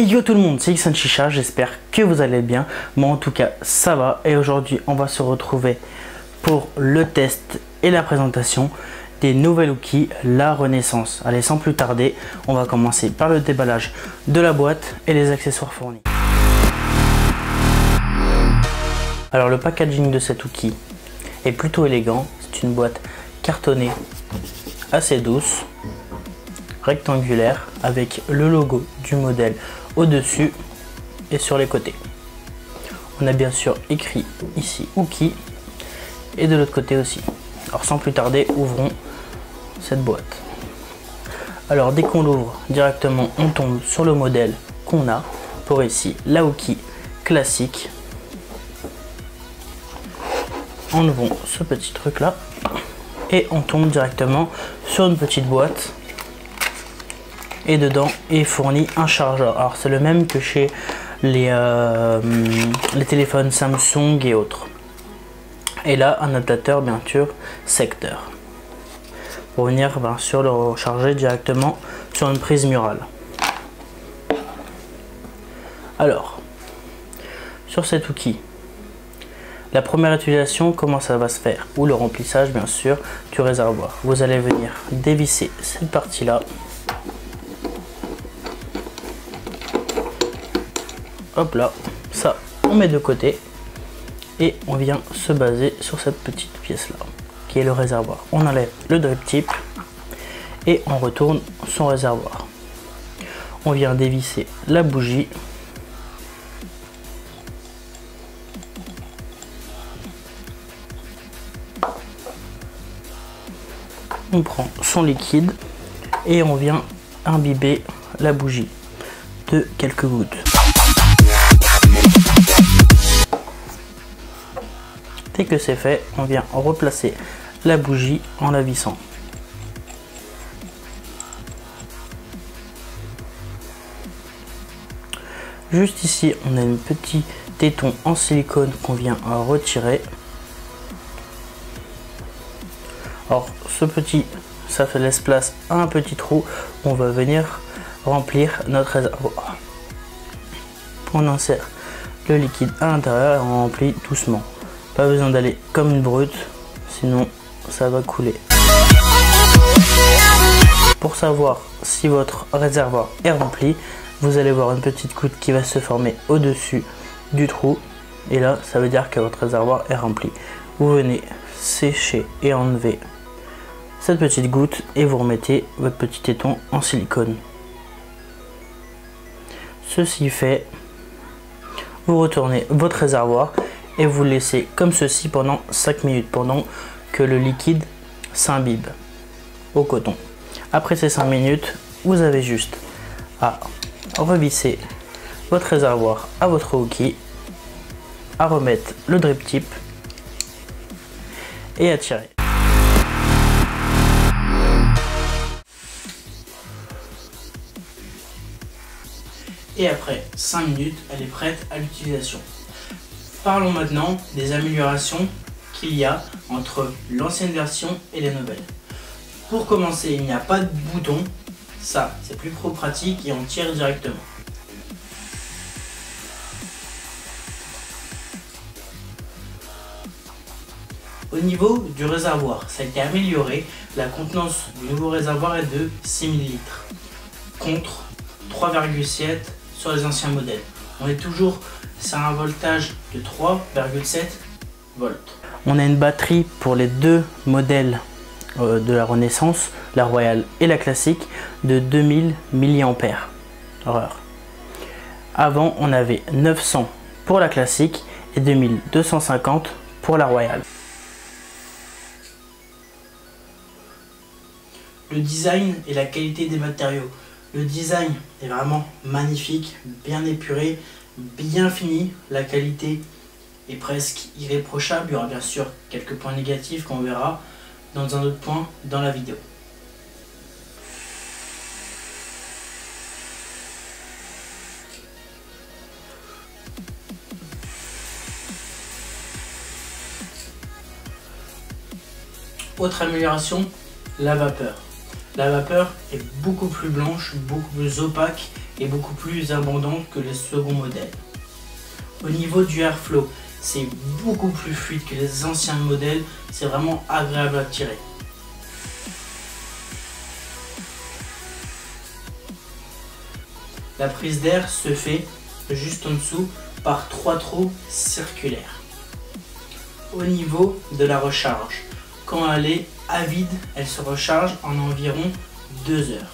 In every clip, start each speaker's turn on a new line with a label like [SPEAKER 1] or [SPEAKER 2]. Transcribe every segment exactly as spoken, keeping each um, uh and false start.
[SPEAKER 1] Yo tout le monde, c'est Ixon Chicha, j'espère que vous allez bien. Moi en tout cas ça va, et aujourd'hui on va se retrouver pour le test et la présentation des nouvelles Hooki La Renaissance. Allez, sans plus tarder, on va commencer par le déballage de la boîte et les accessoires fournis. Alors le packaging de cette Hooki est plutôt élégant, c'est une boîte cartonnée assez douce, rectangulaire, avec le logo du modèle au-dessus et sur les côtés. On a bien sûr écrit ici Hooki et de l'autre côté aussi. Alors sans plus tarder, ouvrons cette boîte. Alors dès qu'on l'ouvre directement, on tombe sur le modèle qu'on a pour ici, la Hooki classique. Enlevons ce petit truc là et on tombe directement sur une petite boîte. Et dedans est fourni un chargeur. Alors c'est le même que chez les, euh, les téléphones Samsung et autres. Et là un adaptateur bien sûr secteur pour venir bien sûr le recharger directement sur une prise murale. Alors sur cette Hooki, la première utilisation, comment ça va se faire, ou le remplissage bien sûr du réservoir. Vous allez venir dévisser cette partie là. Hop là, ça on met de côté et on vient se baser sur cette petite pièce là qui est le réservoir. On enlève le drip tip et on retourne son réservoir. On vient dévisser la bougie. On prend son liquide et on vient imbiber la bougie de quelques gouttes. Dès que c'est fait, on vient replacer la bougie en la vissant. Juste ici, on a un petit téton en silicone qu'on vient retirer. Alors, ce petit, ça fait laisse place à un petit trou où on va venir remplir notre réservoir. On insère le liquide à l'intérieur et on remplit doucement. Pas besoin d'aller comme une brute, sinon ça va couler. Pour savoir si votre réservoir est rempli, vous allez voir une petite goutte qui va se former au-dessus du trou. Et là, ça veut dire que votre réservoir est rempli. Vous venez sécher et enlever cette petite goutte et vous remettez votre petit téton en silicone. Ceci fait, vous retournez votre réservoir et vous le laissez comme ceci pendant cinq minutes, pendant que le liquide s'imbibe au coton. Après ces cinq minutes, vous avez juste à revisser votre réservoir à votre Hooki, à remettre le drip tip et à tirer. Et après cinq minutes, elle est prête à l'utilisation. Parlons maintenant des améliorations qu'il y a entre l'ancienne version et les nouvelles. Pour commencer, il n'y a pas de bouton, ça c'est plus pro pratique et on tire directement. Au niveau du réservoir, ça a été amélioré, la contenance du nouveau réservoir est de six millilitres contre trois virgule sept sur les anciens modèles. On est toujours sur un voltage de trois virgule sept volts. On a une batterie pour les deux modèles euh, de la Renaissance, la Royale et la classique, de deux mille milliampères heure. Avant, on avait neuf cents pour la classique et deux mille deux cent cinquante pour la Royale. Le design et la qualité des matériaux. Le design est vraiment magnifique, bien épuré, bien fini. La qualité est presque irréprochable. Il y aura bien sûr quelques points négatifs qu'on verra dans un autre point dans la vidéo. Autre amélioration, la vapeur. La vapeur est beaucoup plus blanche, beaucoup plus opaque et beaucoup plus abondante que les seconds modèles. Au niveau du airflow, c'est beaucoup plus fluide que les anciens modèles, c'est vraiment agréable à tirer. La prise d'air se fait juste en dessous par trois trous circulaires. Au niveau de la recharge, quand elle est à vide, elle se recharge en environ deux heures.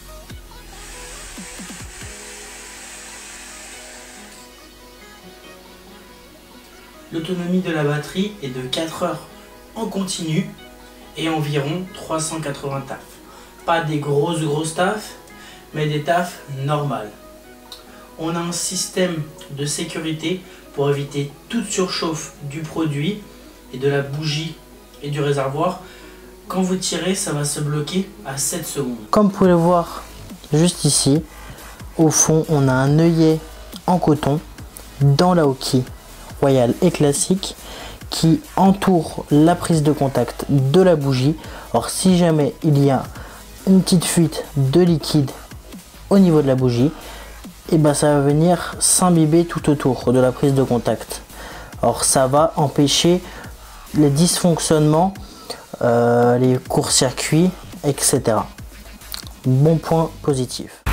[SPEAKER 1] L'autonomie de la batterie est de quatre heures en continu et environ trois cent quatre-vingts tafs. Pas des grosses grosses tafs, mais des tafs normales. On a un système de sécurité pour éviter toute surchauffe du produit et de la bougie et du réservoir. Quand vous tirez, ça va se bloquer à sept secondes.
[SPEAKER 2] Comme vous pouvez le voir juste ici, au fond, on a un œillet en coton dans la hoquille royale et classique qui entoure la prise de contact de la bougie. Alors si jamais il y a une petite fuite de liquide au niveau de la bougie, et ben ça va venir s'imbiber tout autour de la prise de contact. Alors ça va empêcher les dysfonctionnements, euh, les courts-circuits, et cetera. Bon point positif.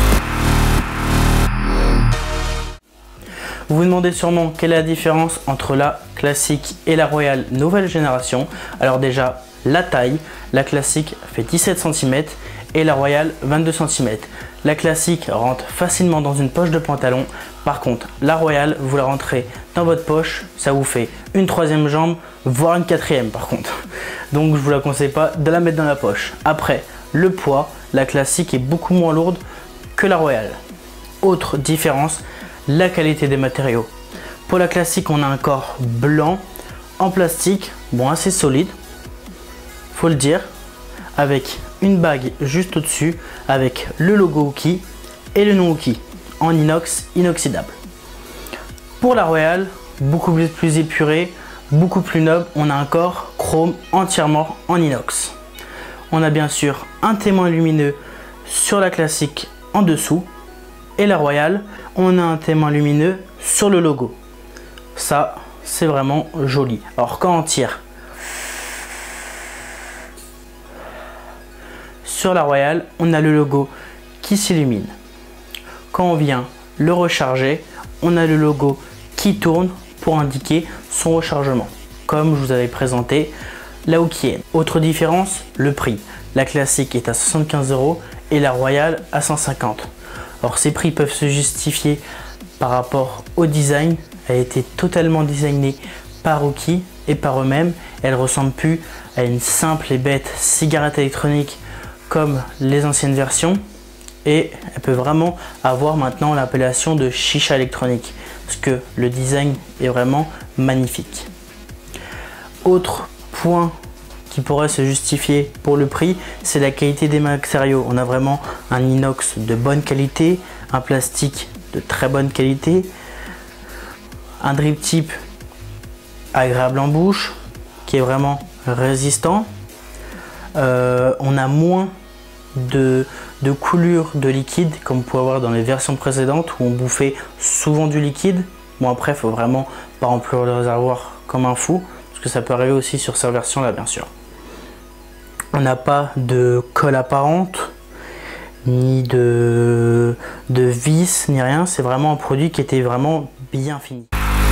[SPEAKER 1] Vous vous demandez sûrement quelle est la différence entre la classique et la royale nouvelle génération. Alors déjà, la taille, la classique fait dix-sept centimètres et la royale vingt-deux centimètres. La classique rentre facilement dans une poche de pantalon. Par contre, la royale, vous la rentrez dans votre poche, ça vous fait une troisième jambe, voire une quatrième par contre. Donc je vous la conseille pas de la mettre dans la poche. Après, le poids, la classique est beaucoup moins lourde que la royale. Autre différence, la qualité des matériaux. Pour la classique, on a un corps blanc en plastique, bon assez solide, faut le dire, avec une bague juste au-dessus, avec le logo Hooki et le nom Hooki en inox inoxydable. Pour la royale, beaucoup plus épuré, beaucoup plus noble, on a un corps chrome entièrement en inox. On a bien sûr un témoin lumineux sur la classique en dessous et la royale, on a un témoin lumineux sur le logo. Ça, c'est vraiment joli. Alors quand on tire sur la royale, on a le logo qui s'illumine. Quand on vient le recharger, on a le logo qui tourne pour indiquer son rechargement, comme je vous avais présenté la Hooki. Autre différence, le prix. La classique est à soixante-quinze euros et la royale à cent cinquante. Alors ces prix peuvent se justifier par rapport au design. Elle a été totalement designée par Hooki et par eux-mêmes. Elle ressemble plus à une simple et bête cigarette électronique comme les anciennes versions, et elle peut vraiment avoir maintenant l'appellation de chicha électronique parce que le design est vraiment magnifique. Autre point qui pourrait se justifier pour le prix, c'est la qualité des matériaux. On a vraiment un inox de bonne qualité, un plastique de très bonne qualité, un drip tip agréable en bouche qui est vraiment résistant. Euh, on a moins de, de coulure de liquide comme vous pouvez avoir dans les versions précédentes où on bouffait souvent du liquide. Bon après il faut vraiment pas remplir le réservoir comme un fou parce que ça peut arriver aussi sur cette version là bien sûr. On n'a pas de colle apparente ni de, de vis ni rien, c'est vraiment un produit qui était vraiment bien fini.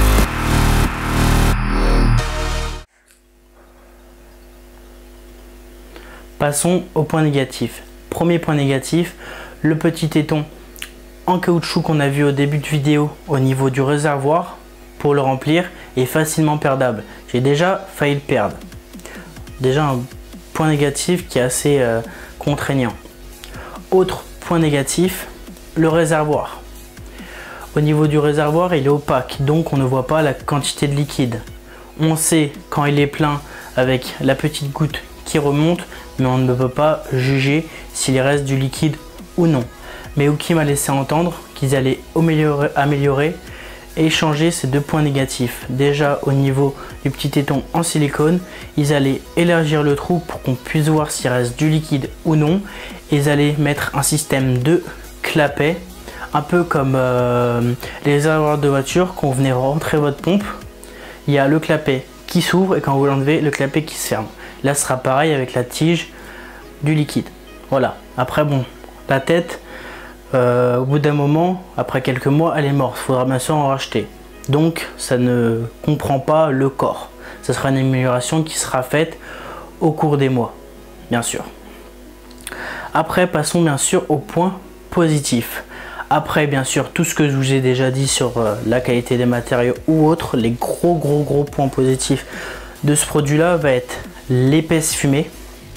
[SPEAKER 1] Passons au point négatif. Premier point négatif, le petit téton en caoutchouc qu'on a vu au début de vidéo au niveau du réservoir pour le remplir est facilement perdable. J'ai déjà failli le perdre. Déjà un point négatif qui est assez euh, contraignant. Autre point négatif, le réservoir. Au niveau du réservoir, il est opaque, donc on ne voit pas la quantité de liquide. On sait quand il est plein avec la petite goutte qui remonte, mais on ne peut pas juger s'il reste du liquide ou non. Mais Hooki m'a laissé entendre qu'ils allaient améliorer, améliorer
[SPEAKER 2] échanger ces deux points négatifs. Déjà au niveau du petit téton en silicone, ils allaient élargir le trou pour qu'on puisse voir s'il reste du liquide ou non. Ils allaient mettre un système de clapet, un peu comme euh, les réservoirs de voiture. Quand vous venez rentrer votre pompe, il y a le clapet qui s'ouvre et quand vous l'enlevez, le clapet qui se ferme. Là ce sera pareil avec la tige du liquide. Voilà. Après bon, la tête, euh, au bout d'un moment, après quelques mois, elle est morte. Il faudra bien sûr en racheter. Donc ça ne comprend pas le corps. Ce sera une amélioration qui sera faite au cours des mois, bien sûr. Après, passons bien sûr au point positif. Après, bien sûr, tout ce que je vous ai déjà dit sur euh, la qualité des matériaux ou autres, les gros gros gros points positifs de ce produit là va être l'épaisse fumée.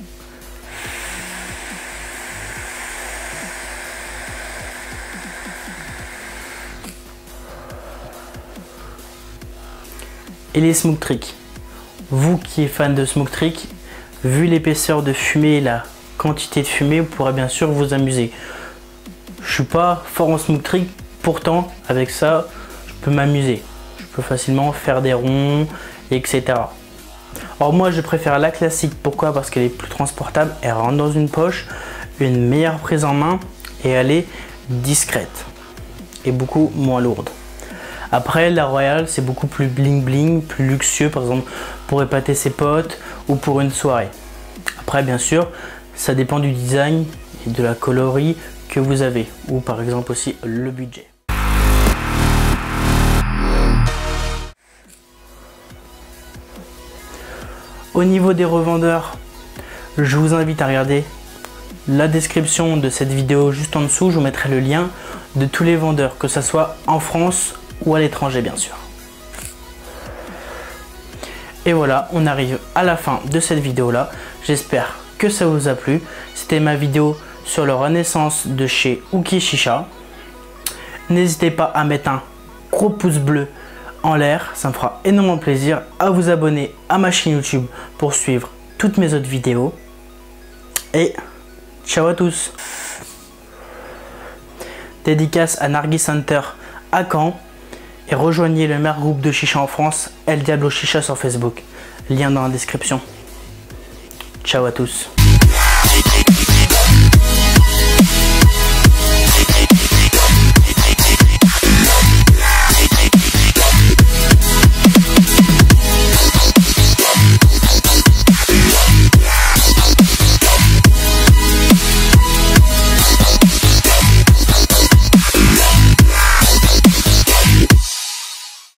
[SPEAKER 2] Et les smoke tricks. Vous qui êtes fan de smoke tricks, vu l'épaisseur de fumée et la quantité de fumée, vous pourrez bien sûr vous amuser. Je suis pas fort en smoke trick, pourtant avec ça je peux m'amuser. Je peux facilement faire des ronds, et cetera. Alors moi je préfère la classique. Pourquoi? Parce qu'elle est plus transportable, elle rentre dans une poche, une meilleure prise en main et elle est discrète et beaucoup moins lourde. Après la Royale c'est beaucoup plus bling bling, plus luxueux, par exemple pour épater ses potes ou pour une soirée. Après bien sûr ça dépend du design et de la coloris que vous avez, ou par exemple aussi le budget. Au niveau des revendeurs, je vous invite à regarder la description de cette vidéo juste en dessous. Je vous mettrai le lien de tous les vendeurs, que ce soit en France ou à l'étranger bien sûr. Et voilà, on arrive à la fin de cette vidéo là. J'espère que ça vous a plu. C'était ma vidéo sur la renaissance de chez Uki Shisha. N'hésitez pas à mettre un gros pouce bleu en l'air, ça me fera énormément plaisir. À vous abonner à ma chaîne YouTube pour suivre toutes mes autres vidéos. Et ciao à tous. Dédicace à Nargis Center à Caen. Et rejoignez le meilleur groupe de chicha en France, El Diablo Chicha sur Facebook. Lien dans la description. Ciao à tous.